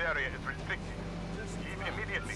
area is restricted. Leave immediately.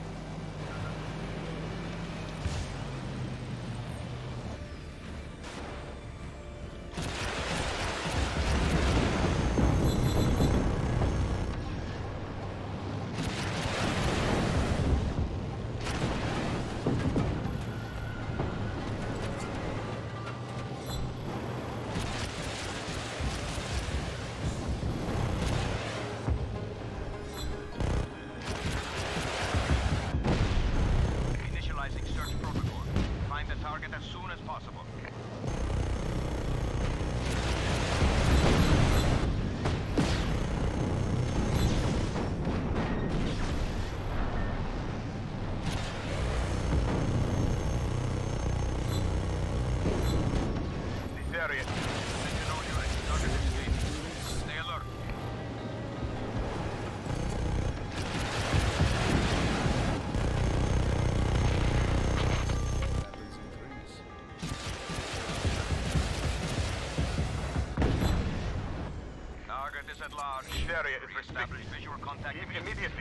This area is restricted. Visual contact immediately.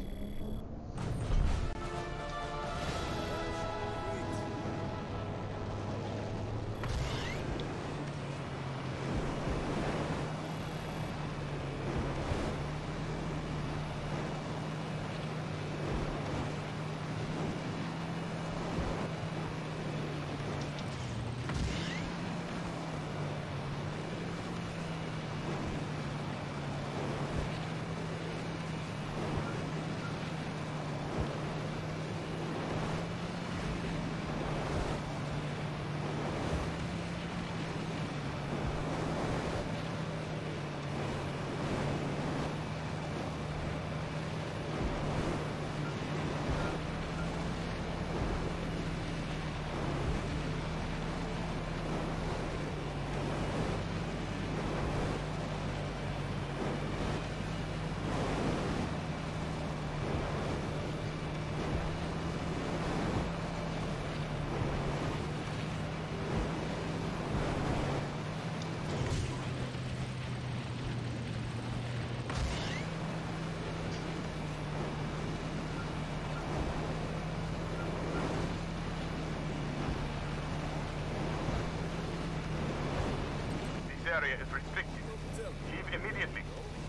This area is restricted. Leave immediately.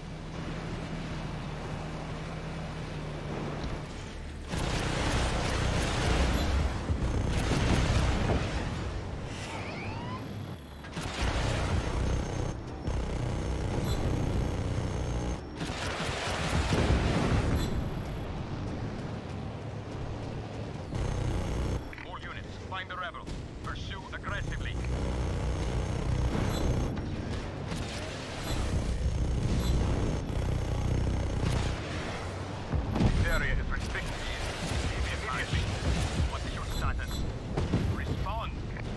More units, find the rebels. Pursue aggressively. Area is restricted. Leave immediately. What is your status? Respond.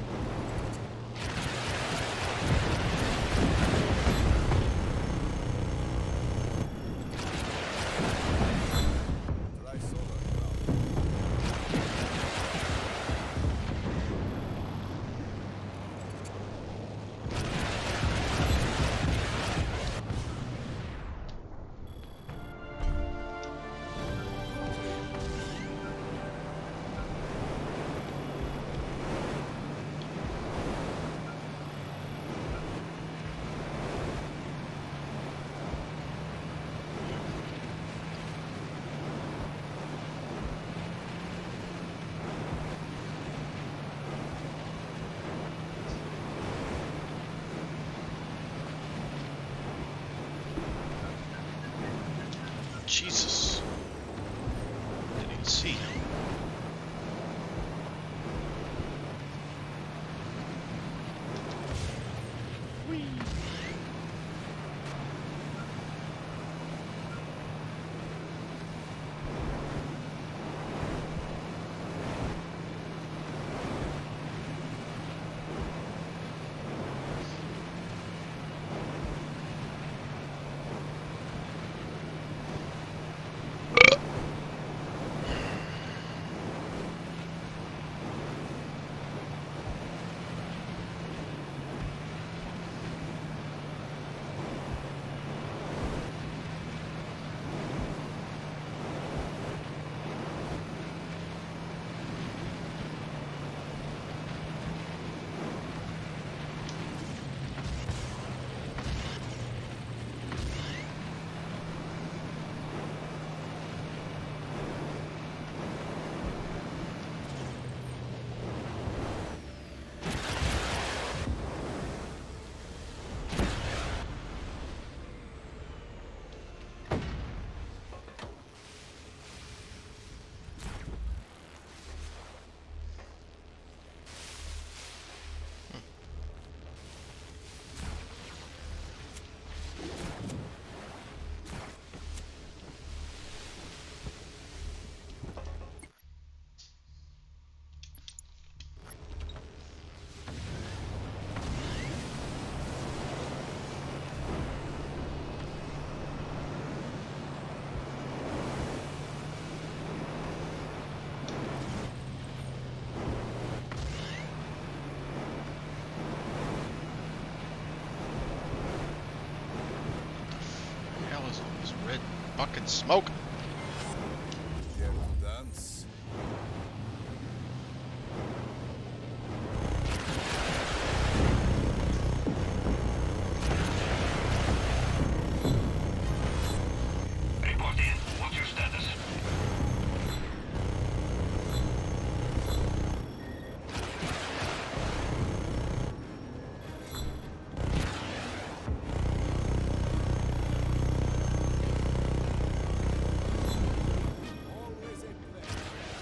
Jesus. Didn't even see him. Whee! fucking smoke. Dare to dance? Report in. What's your status? Always a pleasure.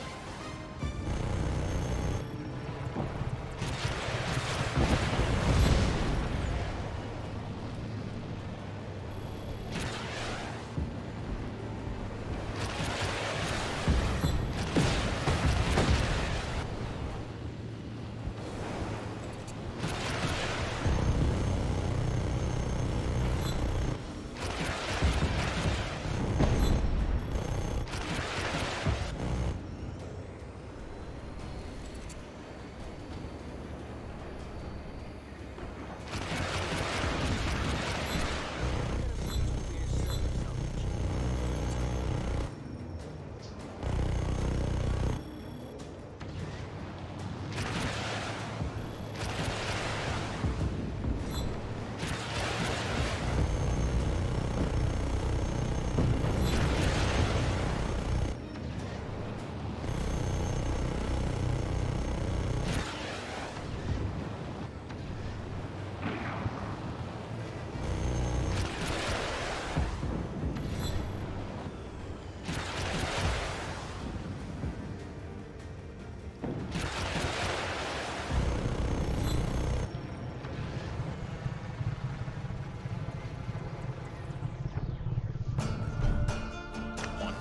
One.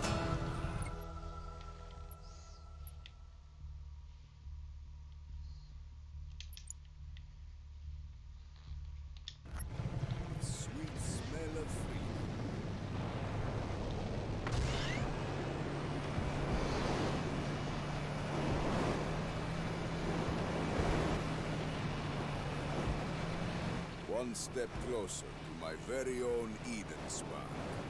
Sweet smell of freedom. One step closer to my very own Eden Spark.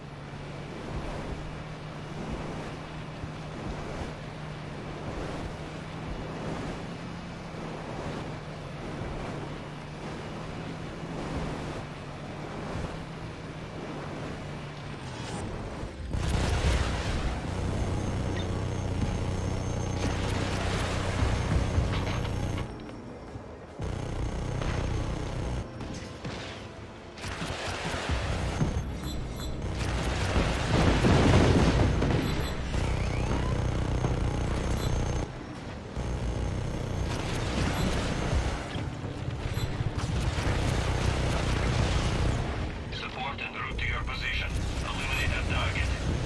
Support en route to your position. Eliminate that target.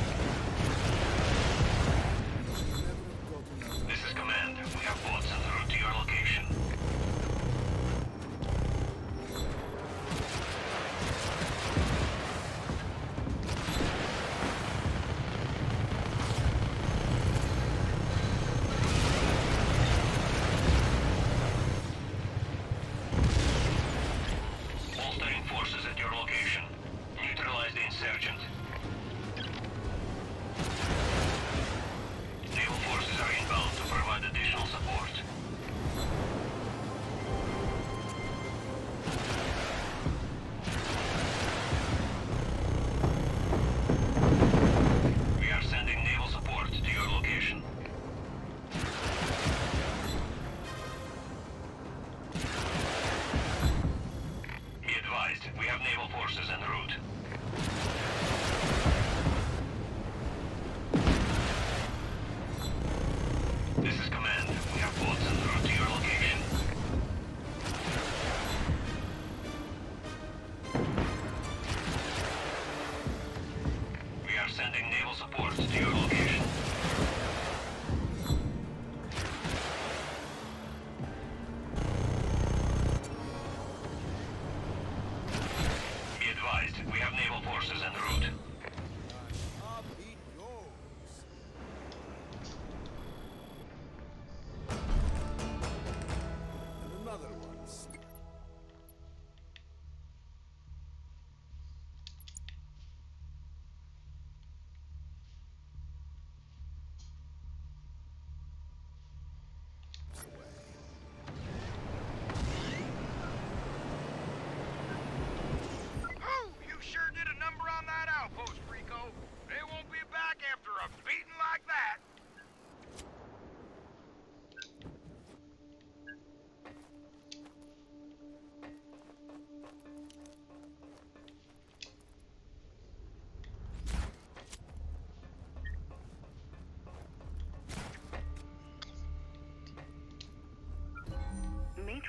This is command. We have bots en route to your location. Bolstering forces at your location. Neutralize the insurgent. Naval forces are inbound to provide additional support. We are sending naval support to your location. Be advised, we have naval forces en route. This is command. We have boats en route to your location. We are sending naval support to your location. Be advised, we have naval forces en route. Up it goes.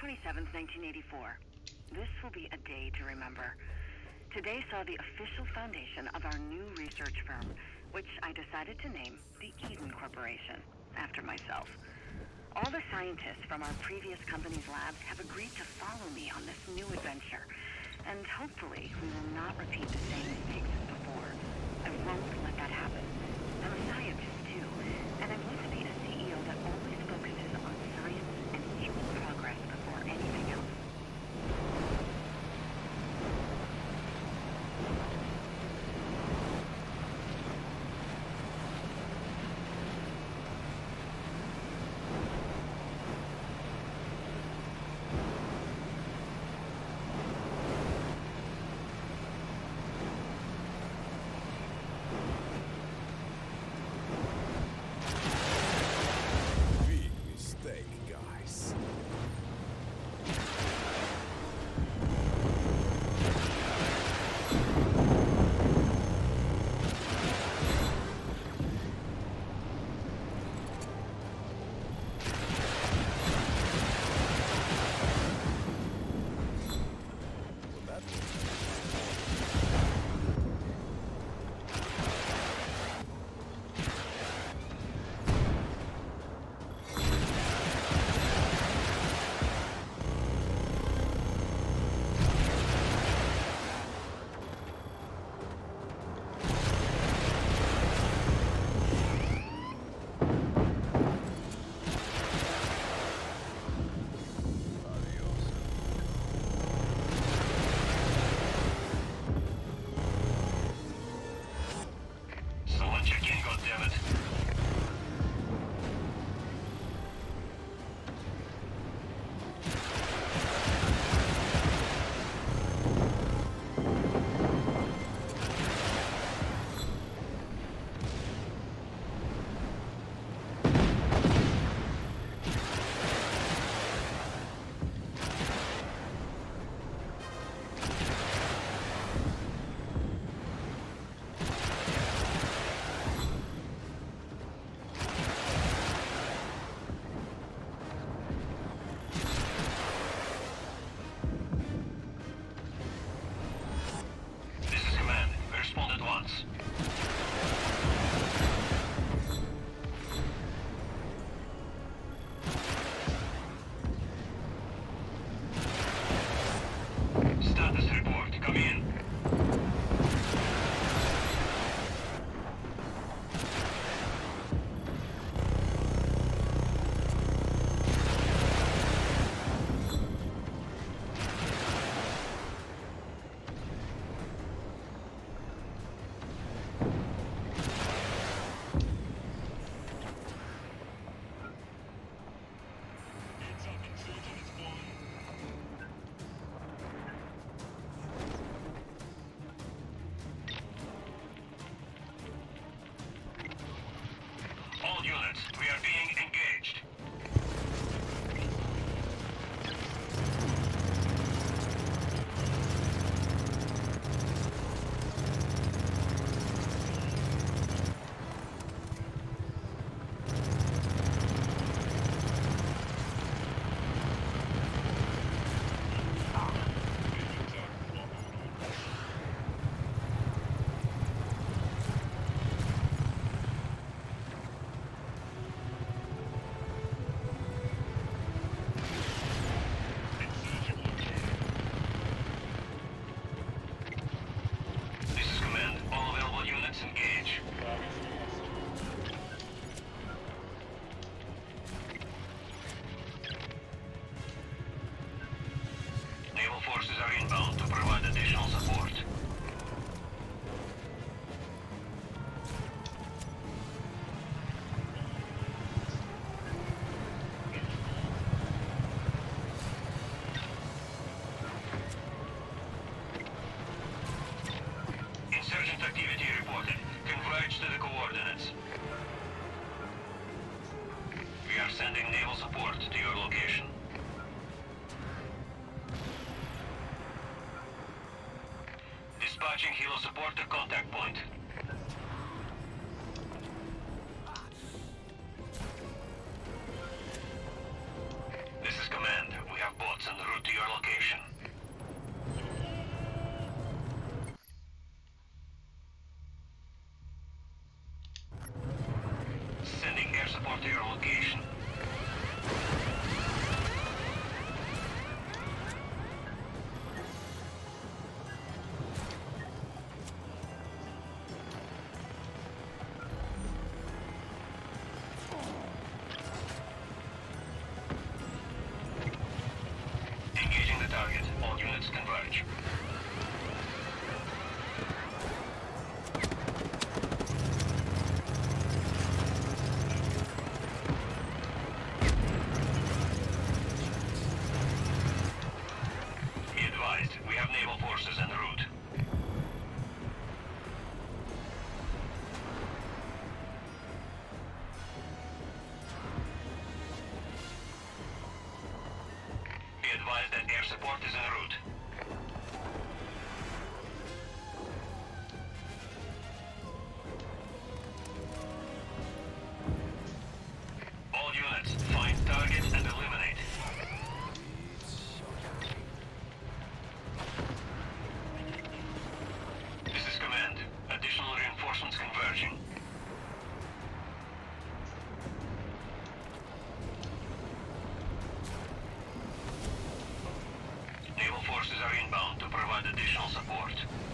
27th, 1984. This will be a day to remember. Today saw the official foundation of our new research firm, which I decided to name the Eden Corporation, after myself. All the scientists from our previous company's labs have agreed to follow me on this new adventure, and hopefully we will not repeat the same mistakes as before. I won't let that happen. I'm a scientist too, and I want to be a CEO that always focuses on science and human progress before anything else. Big mistake, guys. Well, that Someone check in, goddammit. This is command. We respond at once. Status report. Come in. Heads up, insurgents one. All units, we are being engaged. Big attack followed. Insurgent located. This is command. All available units engage. Targets lost. Naval forces are inbound to provide additional support. Insurgent activity reported. Converge to the coordinates. We are sending naval support to your location. Dispatching helo support to contact point. This is command. We have bots. Sending air support to your location. Engaging the target. All units converge. Be advised, we have naval forces en route. Be advised that air support is en route. All units, find target and eliminate. This is command. Additional reinforcements converging. Naval forces are inbound to provide additional support.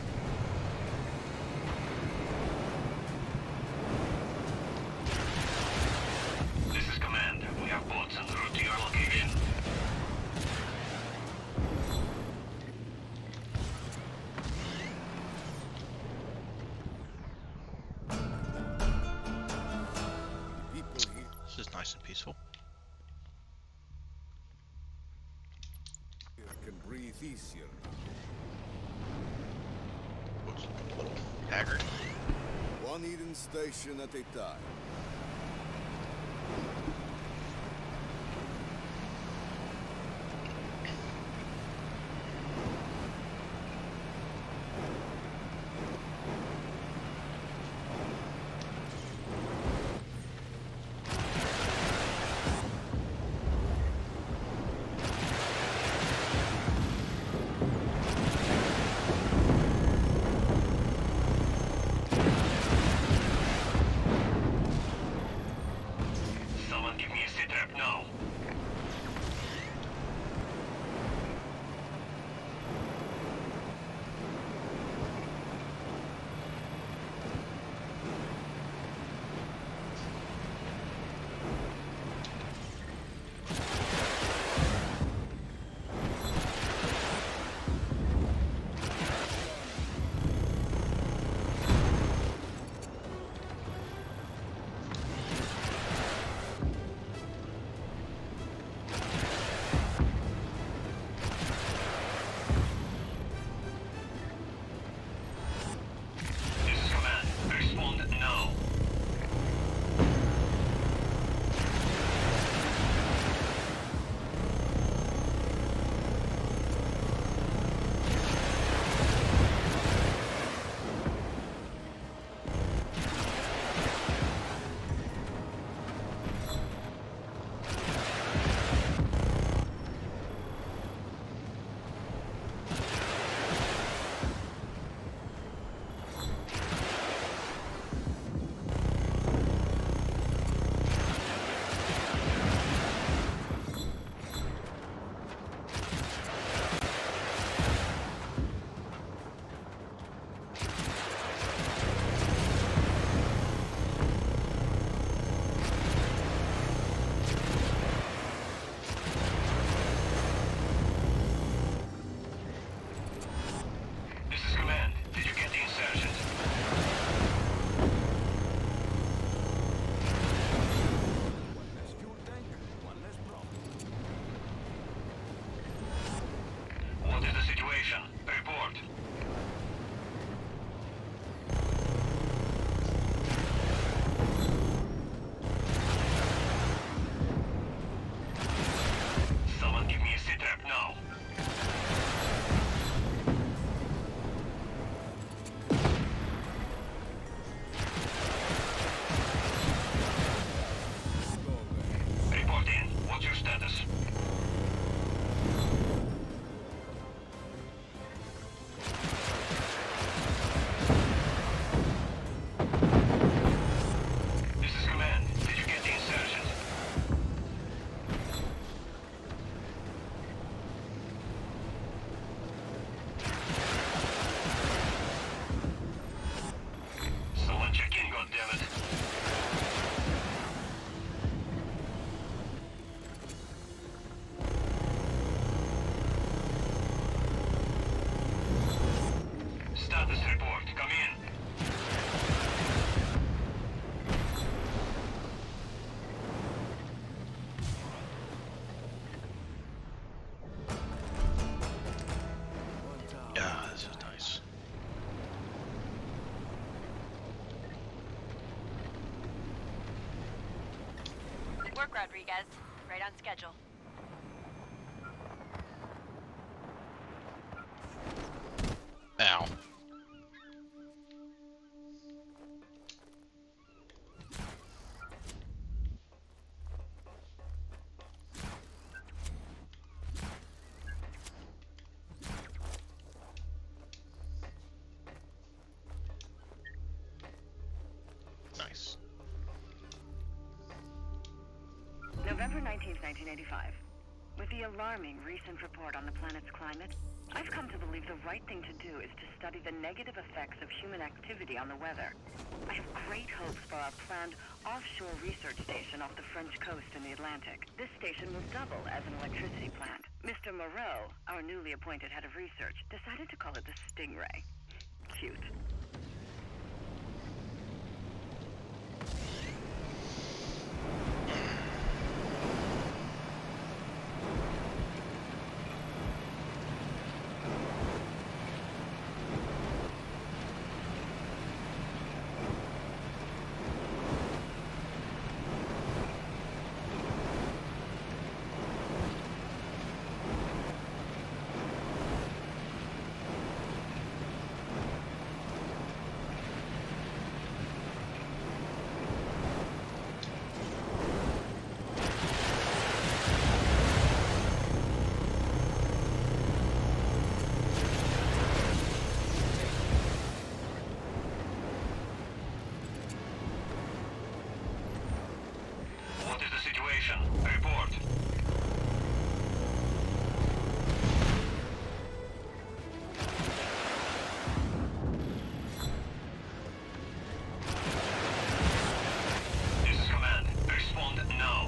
This is command. We have boats en route to your location. People here. This is nice and peaceful. Can breathe easier now. Looks a little haggard. One Eden station at a time. Someone give work, Rodriguez. Right on schedule. Ow. Nice. November 19th, 1985. With the alarming recent report on the planet's climate, I've come to believe the right thing to do is to study the negative effects of human activity on the weather. I have great hopes for our planned offshore research station off the French coast in the Atlantic. This station will double as an electricity plant. Mr. Moreau, our newly appointed head of research, decided to call it the Stingray. Cute. What is the situation? Report. This is command. Respond now.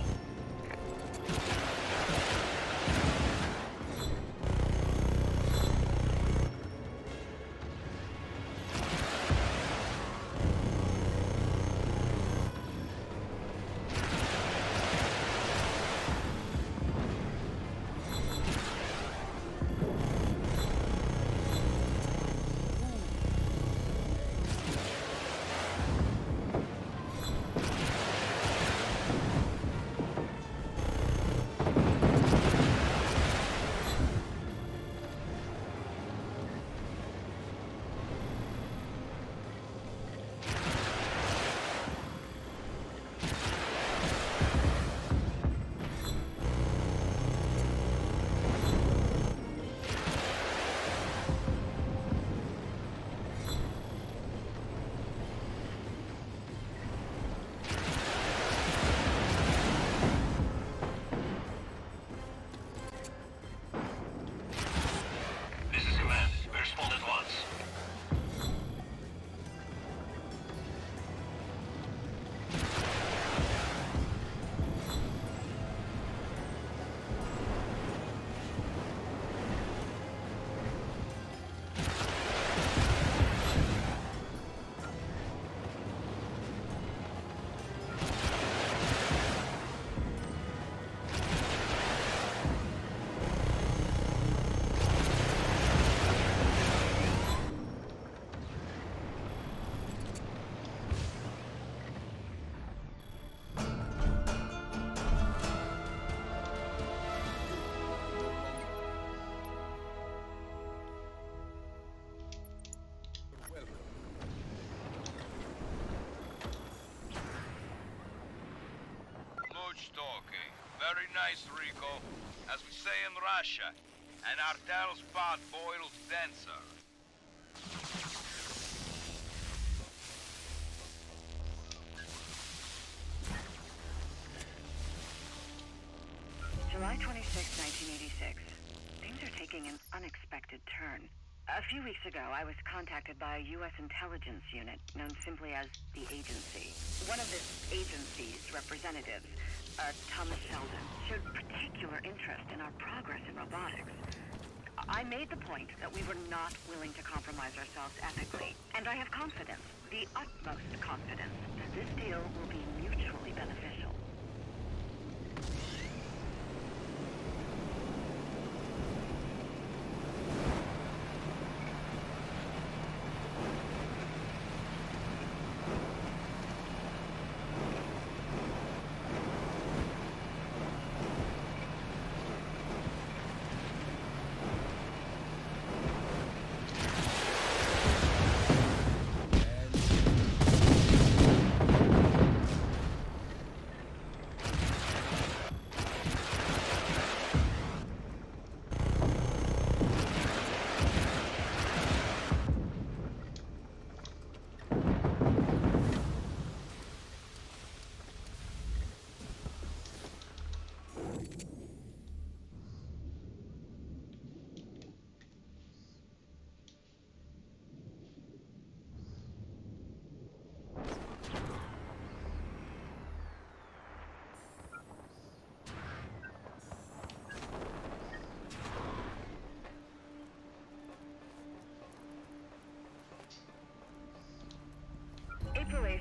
This is command. Respond at once. Much talking. Very nice, Rico. As we say in Russia, an artel's pot boils denser. July 26, 1986. Things are taking an unexpected turn. A few weeks ago, I was contacted by a U.S. intelligence unit known simply as the Agency. One of this agency's representatives, Thomas Sheldon, showed particular interest in our progress in robotics. I made the point that we were not willing to compromise ourselves ethically, and I have confidence, the utmost confidence, that this deal will be mutually beneficial.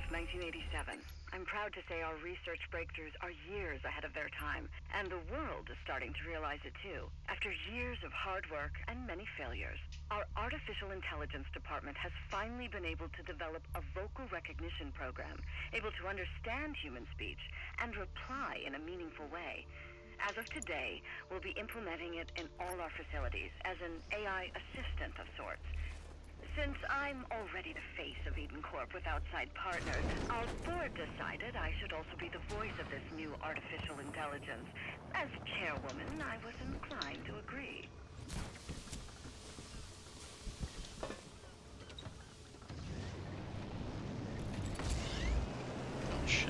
30th, 1987. I'm proud to say our research breakthroughs are years ahead of their time, and the world is starting to realize it too. After years of hard work and many failures, our artificial intelligence department has finally been able to develop a vocal recognition program, able to understand human speech and reply in a meaningful way. As of today, we'll be implementing it in all our facilities as an AI assistant of sorts. Since I'm already the face of Eden Corp with outside partners, our board decided I should also be the voice of this new artificial intelligence. As chairwoman, I was inclined to agree. Oh shit.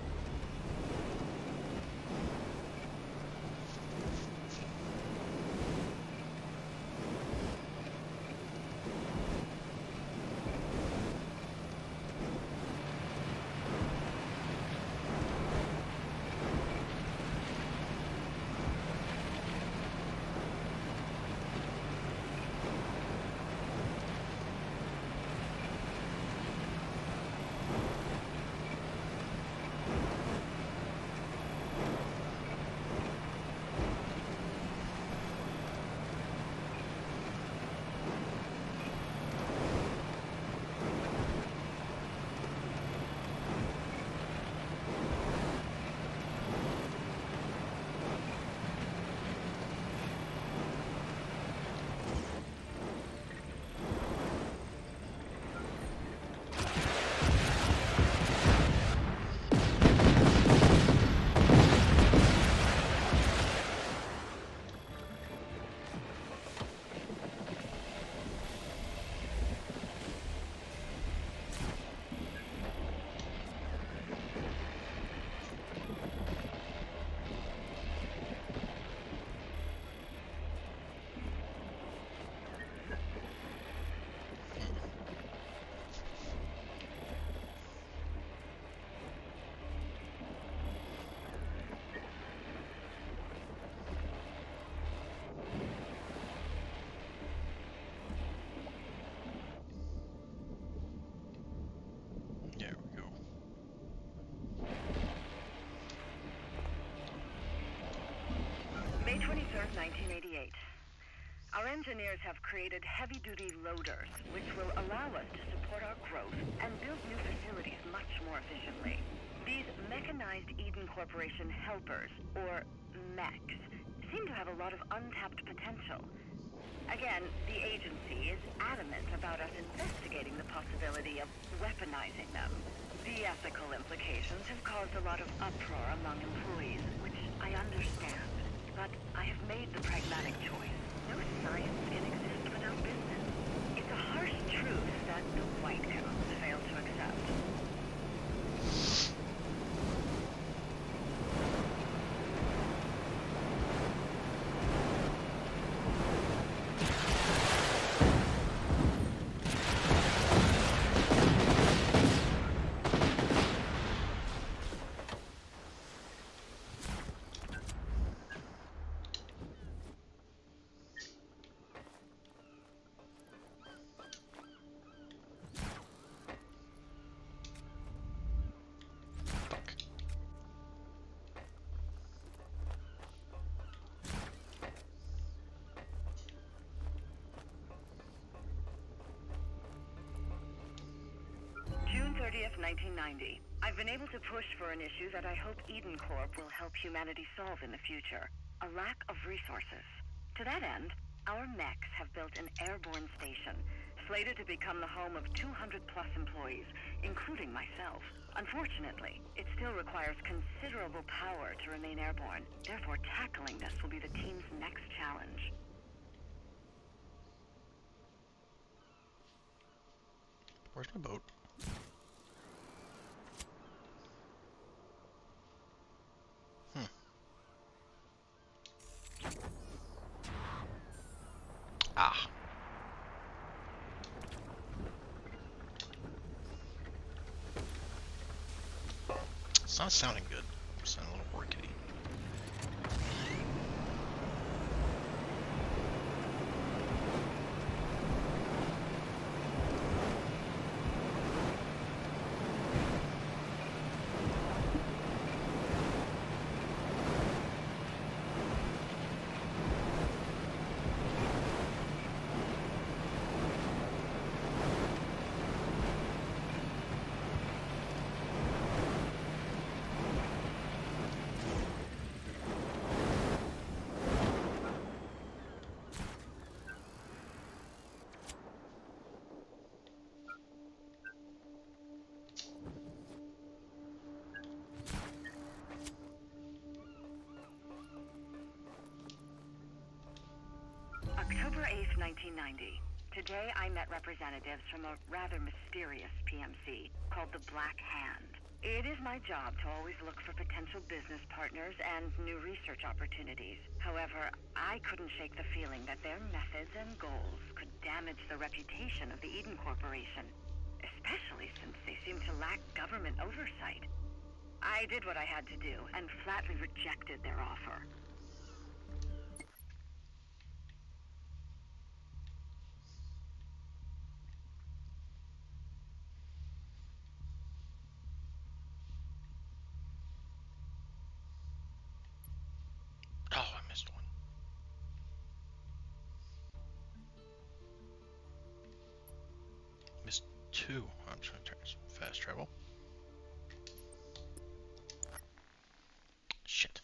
There we go. May 23rd, 1988. Our engineers have created heavy-duty loaders, which will allow us to support our growth and build new facilities much more efficiently. These mechanized Eden Corporation helpers, or mechs, seem to have a lot of untapped potential. Again, the agency is adamant about us investigating the possibility of weaponizing them. The ethical implications have caused a lot of uproar among employees, which I understand. But I have made the pragmatic choice. No science can exist without business. It's a harsh truth that the White House failed to accept. June 30th, 1990. I've been able to push for an issue that I hope Eden Corp will help humanity solve in the future. A lack of resources. To that end, our mechs have built an airborne station, slated to become the home of 200-plus employees, including myself. Unfortunately, it still requires considerable power to remain airborne. Therefore, tackling this will be the team's next challenge. Where's my boat? Ah. It's not sounding good. It's sounding a little rickety. October 8th, 1990. Today I met representatives from a rather mysterious PMC called the Black Hand. It is my job to always look for potential business partners and new research opportunities. However, I couldn't shake the feeling that their methods and goals could damage the reputation of the Eden Corporation, especially since they seem to lack government oversight. I did what I had to do and flatly rejected their offer. Oh, I missed one. Missed two. I'm trying to turn some fast travel. Shit.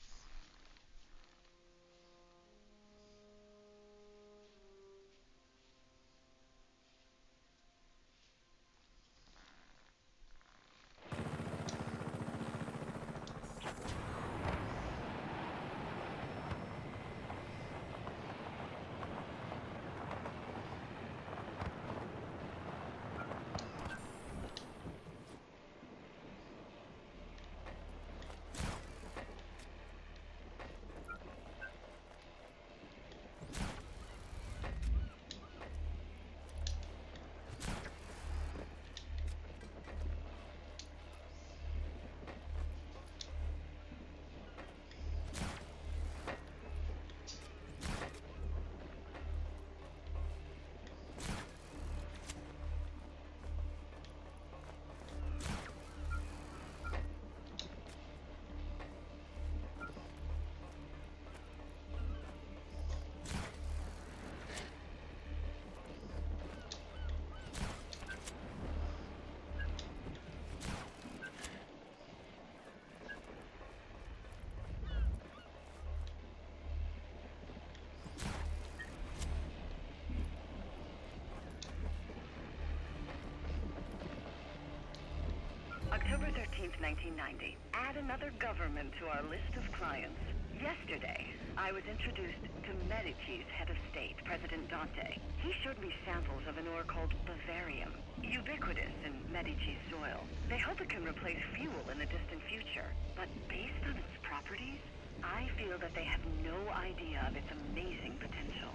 October 13th, 1990. Add another government to our list of clients. Yesterday, I was introduced to Medici's head of state, President Dante. He showed me samples of an ore called bavarium, ubiquitous in Medici's soil. They hope it can replace fuel in the distant future. But based on its properties, I feel that they have no idea of its amazing potential.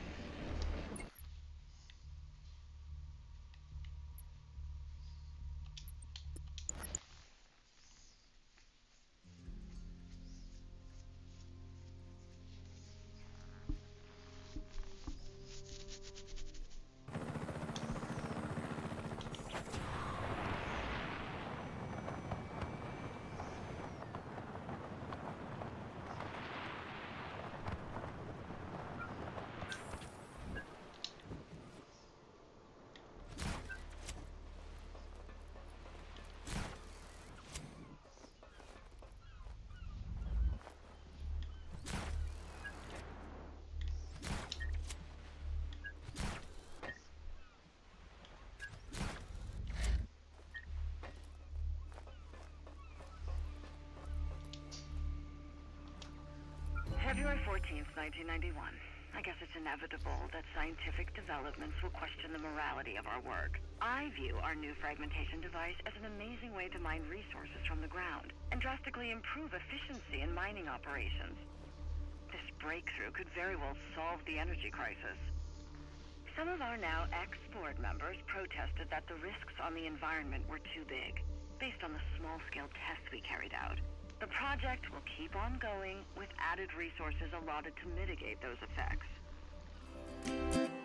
February 14th, 1991. I guess it's inevitable that scientific developments will question the morality of our work. I view our new fragmentation device as an amazing way to mine resources from the ground and drastically improve efficiency in mining operations. This breakthrough could very well solve the energy crisis. Some of our now ex-board members protested that the risks on the environment were too big, based on the small-scale tests we carried out. The project will keep on going with added resources allotted to mitigate those effects.